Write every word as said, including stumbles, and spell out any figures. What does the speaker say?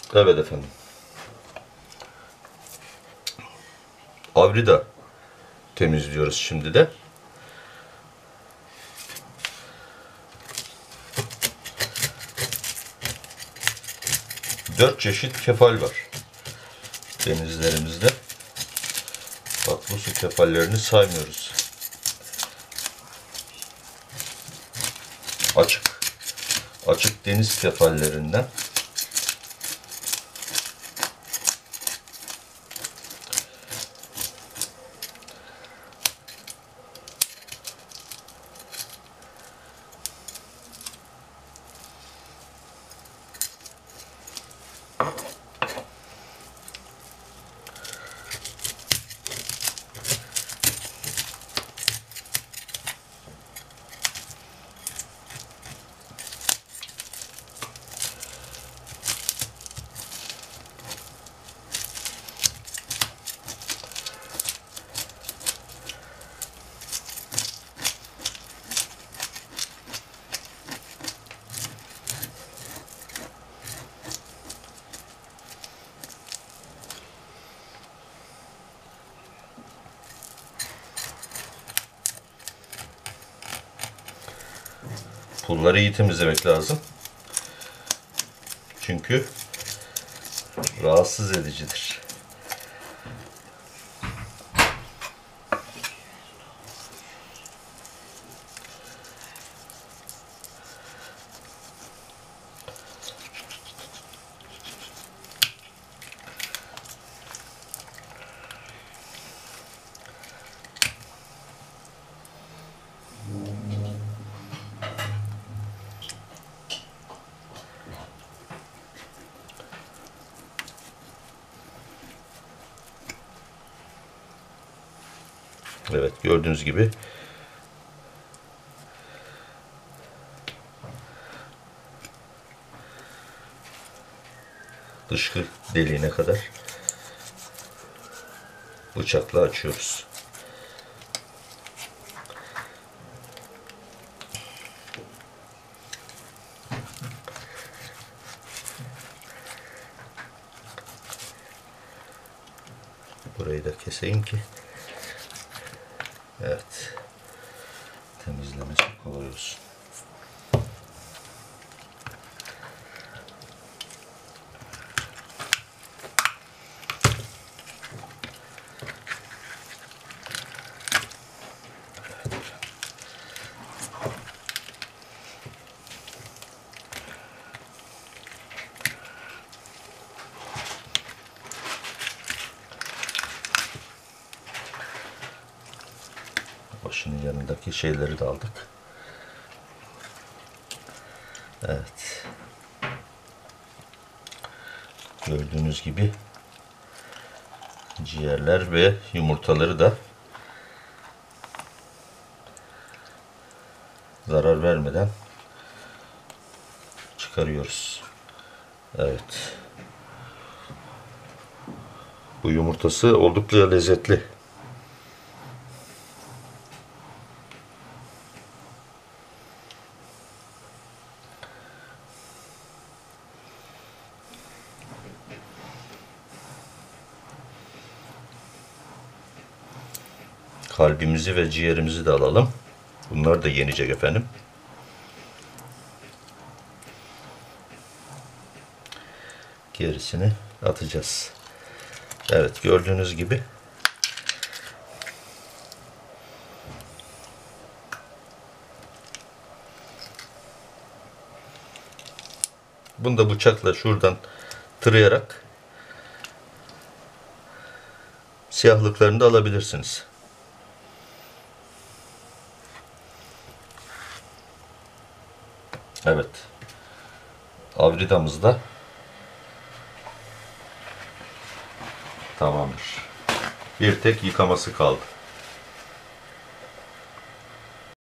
Evet efendim. Avrida temizliyoruz şimdi de. Dört çeşit kefal var denizlerimizde. Bak, bu su kefallerini saymıyoruz. Açık. Açık deniz kefallerinden pulları iyi temizlemek lazım. Çünkü rahatsız edicidir. Evet, gördüğünüz gibi dışkı deliğine kadar bıçakla açıyoruz. Burayı da keseyim ki evet, temizlemesi kolay olsun. Başının yanındaki şeyleri de aldık. Evet. Gördüğünüz gibi ciğerler ve yumurtaları da zarar vermeden çıkarıyoruz. Evet. Bu yumurtası oldukça lezzetli. Kalbimizi ve ciğerimizi de alalım. Bunlar da yenecek efendim. Gerisini atacağız. Evet, gördüğünüz gibi bunu da bıçakla şuradan tırayarak siyahlıklarını da alabilirsiniz. Evet. Avridamız da tamamdır. Bir tek yıkaması kaldı.